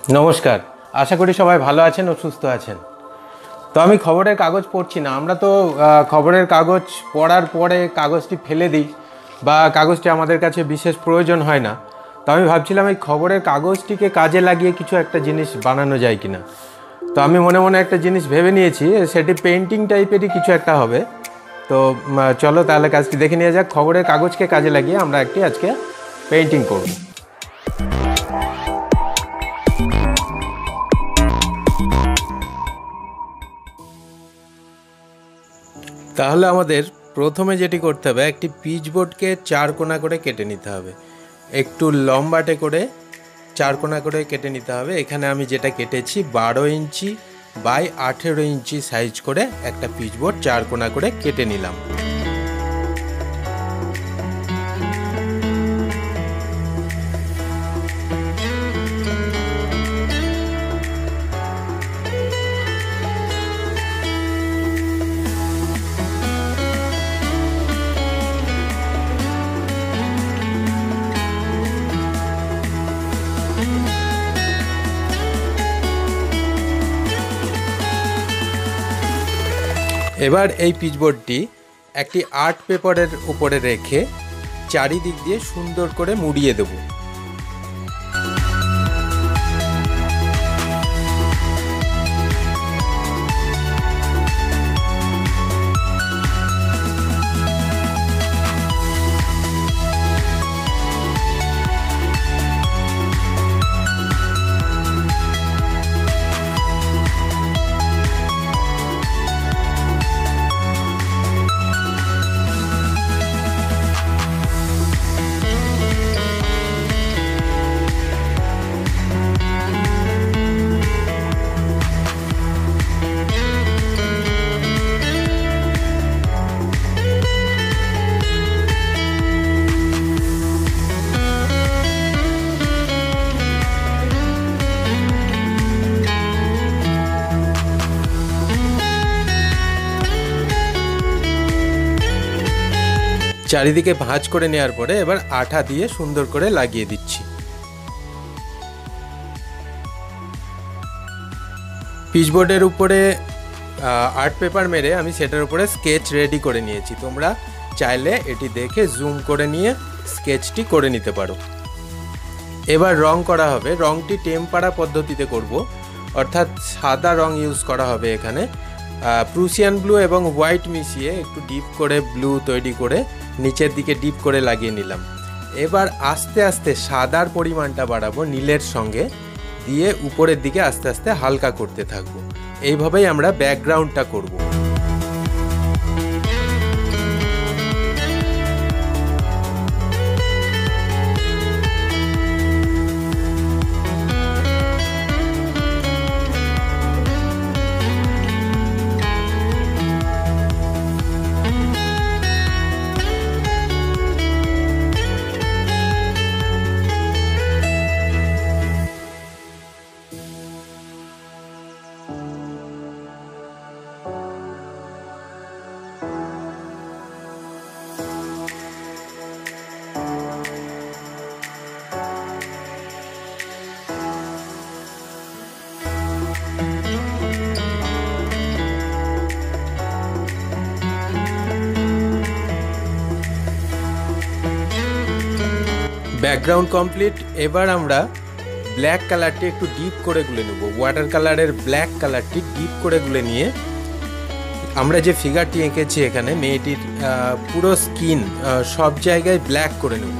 नमस्कार। आशा करी सबाई भालो आछेन और सुस्थ आछेन। तो आमी खबरेर कागज पढ़ছি না। আমরা তো খবরের কাগজ পড়ার পরে কাগজটি ফেলে দিই বা কাগজটি আমাদের কাছে বিশেষ প্রয়োজন হয় না। তো আমি ভাবছিলাম এই খবরের কাগজটিকে কাজে লাগিয়ে কিছু একটা জিনিস বানানো যায় কিনা। তো আমি মনে মনে একটা জিনিস ভেবে নিয়েছি, সেটি পেইন্টিং টাইপেরই কিছু একটা হবে। তো চলো তাহলে কাজটি দেখে নিয়ে যাক। খবরের কাগজকে কাজে লাগিয়ে আমরা একটি আজকে পেইন্টিং করব। তাহলে আমাদের প্রথমে যেটি করতে হবে, একটি পিচবোর্ডকে 4 কোণা করে কেটে নিতে হবে। একটু লম্বাটে করে 4 কোণা করে কেটে নিতে হবে। এখানে আমি যেটা কেটেছি 12 ইঞ্চি বাই 18 ইঞ্চি সাইজ করে একটা পিচবোর্ড 4 কোণা করে কেটে নিলাম। এবার এই পিচবোর্ডটি একটি আর্ট পেপারের উপরে রেখে চারিদিক দিয়ে সুন্দর করে মুড়িয়ে দেব। চারিদিকে ভাঁজ করে নেওয়ার পরে এবার আঠা দিয়ে সুন্দর করে লাগিয়ে দিচ্ছি। পিচবোর্ডের উপরে আর্ট পেপার মেরে আমি সেটার উপরে স্কেচ রেডি করে নিয়েছি। তোমরা চাইলে এটি দেখে জুম করে নিয়ে স্কেচটি করে নিতে পারো। এবার রং করা হবে। রংটি টেম্পারা পদ্ধতিতে করব, অর্থাৎ সাদা রং ইউজ করা হবে। এখানে প্রুসিয়ান ব্লু এবং হোয়াইট মিশিয়ে একটু ডিপ করে ব্লু তৈরি করে নিচের দিকে ডিপ করে লাগিয়ে নিলাম। এবার আস্তে আস্তে সাদার পরিমাণটা বাড়াবো নীলের সঙ্গে, দিয়ে উপরের দিকে আস্তে আস্তে হালকা করতে থাকবো। এইভাবেই আমরা ব্যাকগ্রাউন্ডটা করব। Background complete. এবার আমরা ব্ল্যাক কালারটি একটু ডিপ করে গুলে নেব। ওয়াটার কালারের ব্ল্যাক কালারটি ডিপ করে গুলে নিয়ে আমরা যে ফিগারটি এঁকেছি এখানে মেয়েটির পুরো স্কিন সব জায়গায় ব্ল্যাক করে নেব।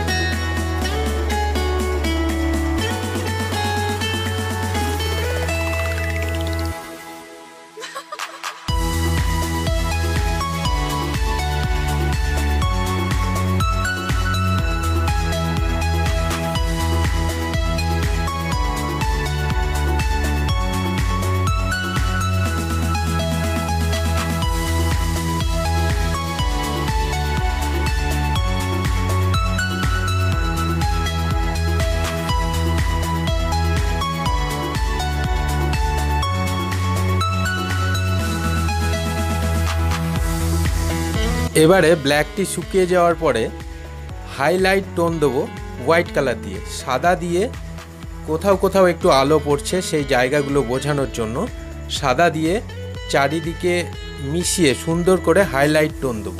এবারে ব্ল্যাকটি শুকিয়ে যাওয়ার পরে হাইলাইট টোন দেবো হোয়াইট কালার দিয়ে। সাদা দিয়ে কোথাও কোথাও একটু আলো পড়ছে সেই জায়গাগুলো বোঝানোর জন্য সাদা দিয়ে চারিদিকে মিশিয়ে সুন্দর করে হাইলাইট টোন দেবো।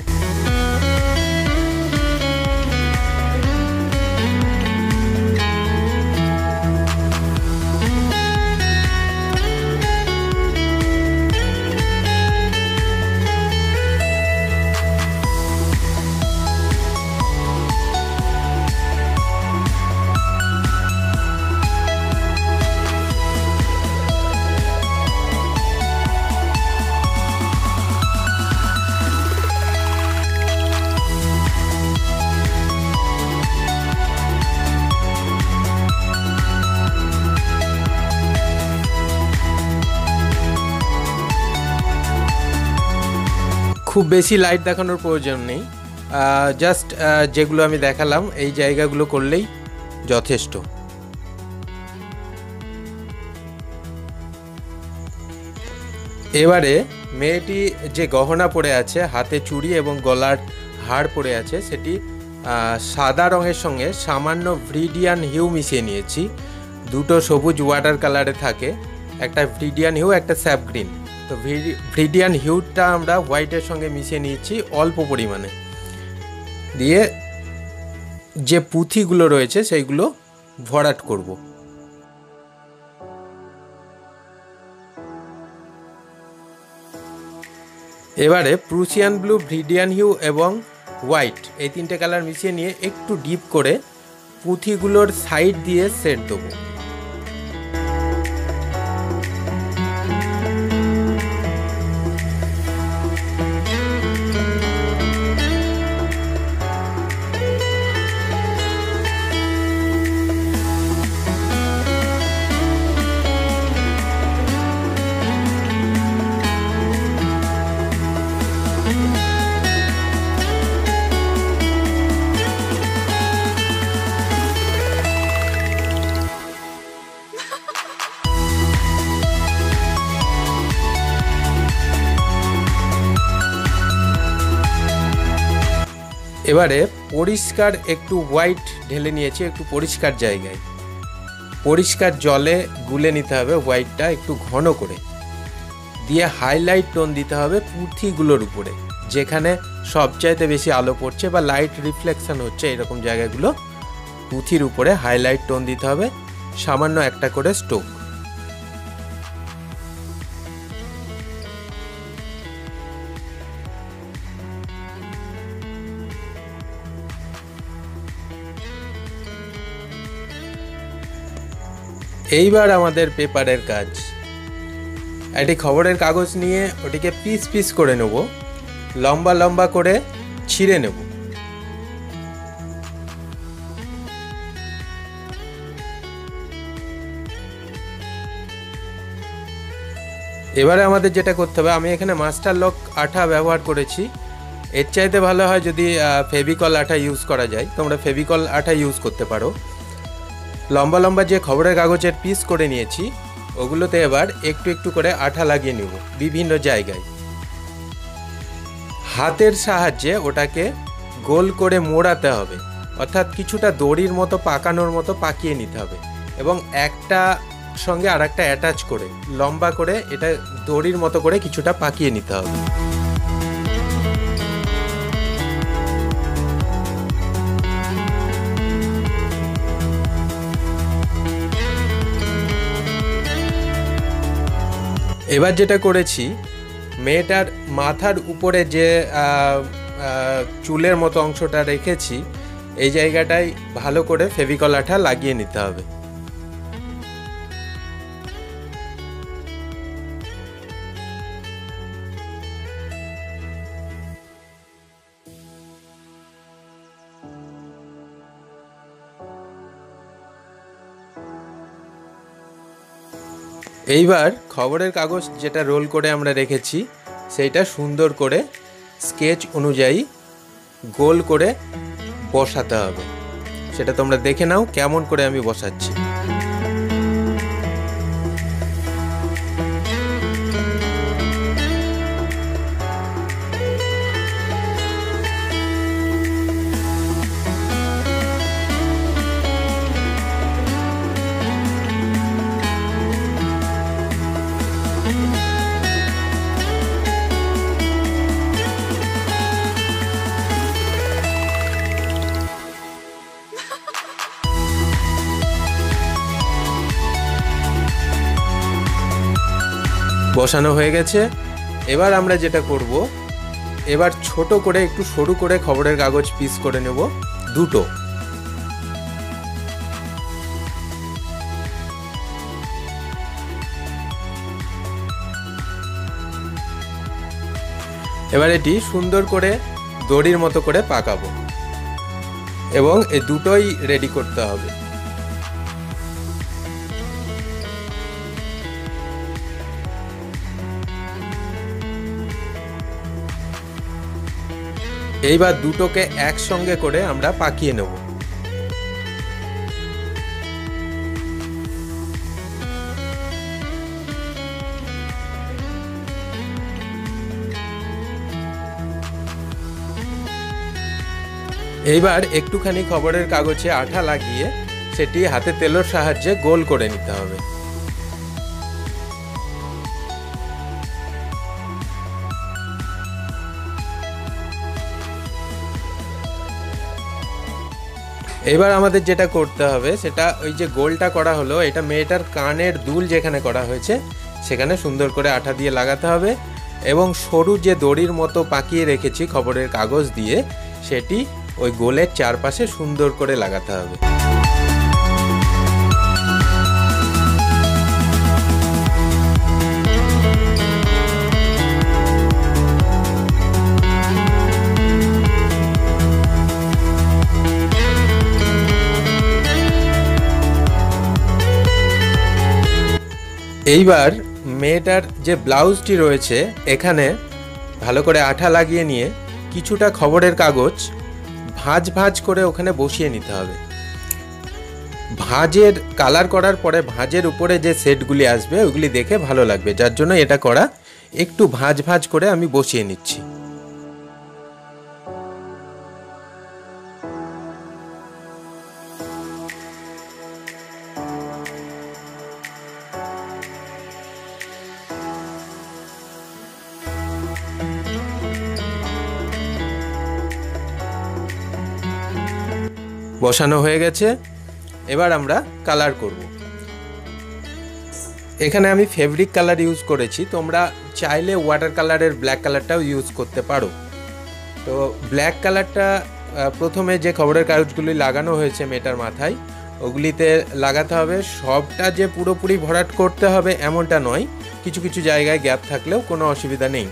খুব বেশি লাইট দেখানোর প্রয়োজন নেই, জাস্ট যেগুলো আমি দেখালাম এই জায়গাগুলো করলেই যথেষ্ট। এবারে মেয়েটি যে গহনা পরে আছে, হাতে চুড়ি এবং গলার হার পরে আছে, সেটি সাদা রঙের সঙ্গে সামান্য ভ্রিডিয়ান হিউ মিশিয়ে নিয়েছি। দুটো সবুজ ওয়াটার কালারে থাকে, একটা ভ্রিডিয়ান হিউ, একটা স্যাপ গ্রিন। তো ভ্রিডিয়ান হিউটা আমরা হোয়াইটের সঙ্গে মিশিয়ে নিয়েছি অল্প পরিমাণে, দিয়ে যে পুঁথিগুলো রয়েছে সেইগুলো ভরাট করব। এবারে প্রুসিয়ান ব্লু, ভ্রিডিয়ান হিউ এবং হোয়াইট এই তিনটে কালার মিশিয়ে নিয়ে একটু ডিপ করে পুঁথিগুলোর সাইড দিয়ে সেট দেবো। এবারে পরিষ্কার একটু হোয়াইট ঢেলে নিয়েছি একটু পরিষ্কার জায়গায়, পরিষ্কার জলে গুলে নিতে হবে হোয়াইটটা একটু ঘন করে, দিয়ে হাইলাইট টোন দিতে হবে পুঁথিগুলোর উপরে, যেখানে সবচাইতে বেশি আলো পড়ছে বা লাইট রিফ্লেকশন হচ্ছে এরকম জায়গাগুলো পুঁথির উপরে হাইলাইট টোন দিতে হবে, সামান্য একটা করে স্ট্রোক। এইবার আমাদের পেপারের কাজ। একটি খবরের কাগজ নিয়ে ওটিকে পিস পিস করে নেব, লম্বা লম্বা করে ছিঁড়ে নেব। এবারে আমাদের যেটা করতে হবে, আমি এখানে মাস্টার লক আঠা ব্যবহার করেছি, এর চাইতে ভালো হয় যদি ফেভিকল আঠা ইউজ করা যায়, তোমরা ফেভিকল আঠা ইউজ করতে পারো। লম্বা লম্বা যে খবরের কাগজের পিস করে নিয়েছি ওগুলোতে এবার একটু একটু করে আঠা লাগিয়ে নেব বিভিন্ন জায়গায়। হাতের সাহায্যে ওটাকে গোল করে মোড়াতে হবে, অর্থাৎ কিছুটা দড়ির মতো পাকানোর মতো পাকিয়ে নিতে হবে, এবং একটা সঙ্গে আর একটা অ্যাটাচ করে লম্বা করে এটা দড়ির মতো করে কিছুটা পাকিয়ে নিতে হবে। এবার যেটা করেছি, মেয়েটার মাথার উপরে যে চুলের মতো অংশটা রেখেছি এই জায়গাটায় ভালো করে ফেভিকল আঠা লাগিয়ে নিতে হবে। এইবার খবরের কাগজ যেটা রোল করে আমরা রেখেছি সেইটা সুন্দর করে স্কেচ অনুযায়ী গোল করে বসাতে হবে। সেটা তোমরা দেখে নাও কেমন করে আমি বসাচ্ছি। বসানো হয়ে গেছে। এবার আমরা যেটা করব, এবার ছোট করে একটু সরু করে খবরের কাগজ পিস করে নেব দুটো। এবার এটি সুন্দর করে দড়ির মতো করে পাকাবো এবং এই দুটোই রেডি করতে হবে। এইবার দুটোকে একসঙ্গে করে আমরা পাকিয়ে নেব। এইবার একটুখানি খবরের কাগজে আঠা লাগিয়ে সেটি হাতে তেলের সাহায্যে গোল করে নিতে হবে। এবার আমাদের যেটা করতে হবে সেটা ওই যে গোলটা করা হলো, এটা মেয়েটার কানের দুল যেখানে করা হয়েছে সেখানে সুন্দর করে আঠা দিয়ে লাগাতে হবে এবং সরু যে দড়ির মতো পাকিয়ে রেখেছি খবরের কাগজ দিয়ে সেটি ওই গোলের চারপাশে সুন্দর করে লাগাতে হবে। এইবার মেয়েটার যে ব্লাউজটি রয়েছে এখানে ভালো করে আঠা লাগিয়ে নিয়ে কিছুটা খবরের কাগজ ভাঁজ ভাঁজ করে ওখানে বসিয়ে নিতে হবে। ভাঁজের কালার করার পরে ভাঁজের উপরে যে সেটগুলি আসবে ওইগুলি দেখে ভালো লাগবে, যার জন্য এটা করা। একটু ভাঁজ ভাঁজ করে আমি বসিয়ে নিচ্ছি। বসানো হয়ে গেছে। এবার আমরা কালার করব। এখানে আমি ফেব্রিক কালার ইউজ করেছি, তোমরা চাইলে ওয়াটার কালারের ব্ল্যাক কালারটাও ইউজ করতে পারো। তো ব্ল্যাক কালারটা প্রথমে যে খবরের কাগজগুলি লাগানো হয়েছে মেয়েটার মাথায় ওগুলিতে লাগাতে হবে। সবটা যে পুরোপুরি ভরাট করতে হবে এমনটা নয়, কিছু কিছু জায়গায় গ্যাপ থাকলেও কোনো অসুবিধা নেই।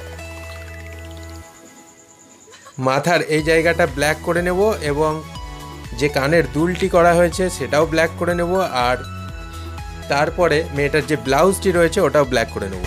মাথার এই জায়গাটা ব্ল্যাক করে নেব এবং যে কানের দুলটি করা হয়েছে সেটাও ব্ল্যাক করে নেব, আর তারপরে মেয়েটার যে ব্লাউজটি রয়েছে ওটাও ব্ল্যাক করে নেব।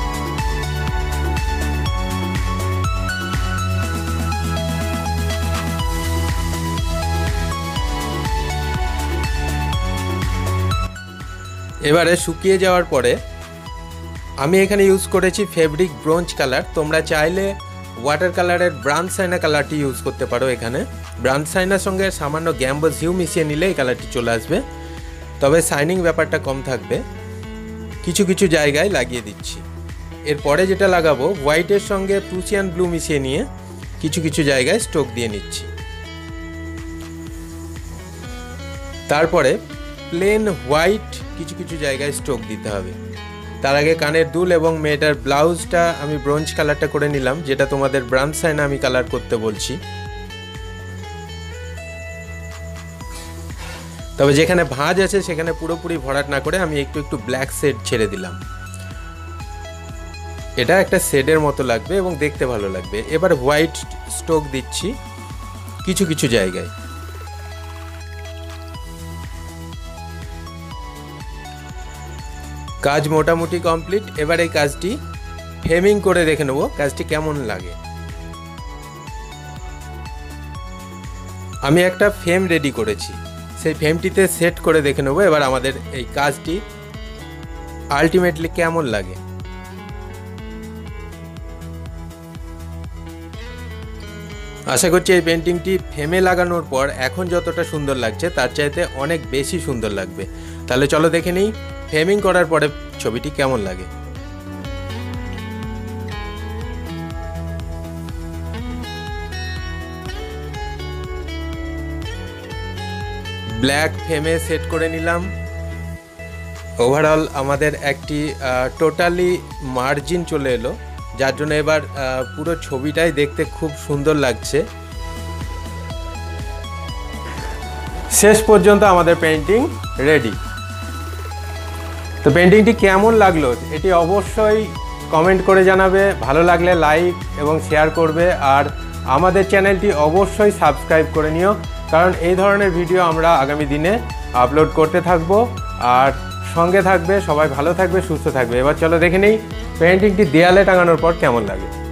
এবারে শুকিয়ে যাওয়ার পরে আমি এখানে ইউজ করেছি ফেব্রিক ব্রোঞ্জ কালার। তোমরা চাইলে ওয়াটার কালারের ব্রাউন সাইনা কালারটি ইউজ করতে পারো। এখানে ব্রাউন সাইনার সঙ্গে সামান্য গ্যাম্বো হিউ মিশিয়ে নিলে এই কালারটি চলে আসবে, তবে শাইনিং ব্যাপারটা কম থাকবে। কিছু কিছু জায়গায় লাগিয়ে দিচ্ছি। এরপরে যেটা লাগাবো হোয়াইটের সঙ্গে প্রুসিয়ান ব্লু মিশিয়ে নিয়ে কিছু কিছু জায়গায় স্ট্রোক দিয়ে নিচ্ছি। তারপরে প্লেন হোয়াইট কিছু কিছু জায়গায় স্ট্রোক দিতে হবে। তার আগে কানের দুল এবং মেয়েটার ব্লাউজটা আমি ব্রোঞ্জ কালারটা করে নিলাম, যেটা তোমাদের ব্রাউন সাইনা আমি কালার করতে বলছি। তবে যেখানে ভাঁজ আছে সেখানে পুরোপুরি ভরাট না করে আমি একটু একটু ব্ল্যাক শেড ছেড়ে দিলাম। এটা একটা শেডের মতো লাগবে এবং দেখতে ভালো লাগবে। এবার হোয়াইট স্ট্রোক দিচ্ছি কিছু কিছু জায়গায়। কাজ মোটামুটি কমপ্লিট। এবার এই কাজটি ফ্রেমিং করে দেখে নেব কাজটি কেমন লাগে। আমি একটা ফ্রেম রেডি করেছি, সেই ফ্রেমটিতে সেট করে দেখে নেব এবার আমাদের এই কাজটি আলটিমেটলি কেমন লাগে। আশা করছি এই পেন্টিংটি ফ্রেমে লাগানোর পর এখন যতটা সুন্দর লাগছে তার চাইতে অনেক বেশি সুন্দর লাগবে। তাহলে চলো দেখে নিই ফ্রেমিং করার পরে ছবিটি কেমন লাগে। ব্ল্যাক ফ্রেমে সেট করে নিলাম। ওভারঅল আমাদের একটি টোটালি মার্জিন চলে এলো, যার জন্য এবার পুরো ছবিটাই দেখতে খুব সুন্দর লাগছে। শেষ পর্যন্ত আমাদের পেন্টিং রেডি। তো পেন্টিংটি কেমন লাগলো এটি অবশ্যই কমেন্ট করে জানাবে, ভালো লাগলে লাইক এবং শেয়ার করবে, আর আমাদের চ্যানেলটি অবশ্যই সাবস্ক্রাইব করে নিও, কারণ এই ধরনের ভিডিও আমরা আগামী দিনে আপলোড করতে থাকব। আর সঙ্গে থাকবে, সবাই ভালো থাকবে, সুস্থ থাকবে। এবার চলো দেখে নেই পেন্টিংটি দেয়ালে টাঙানোর পর কেমন লাগে।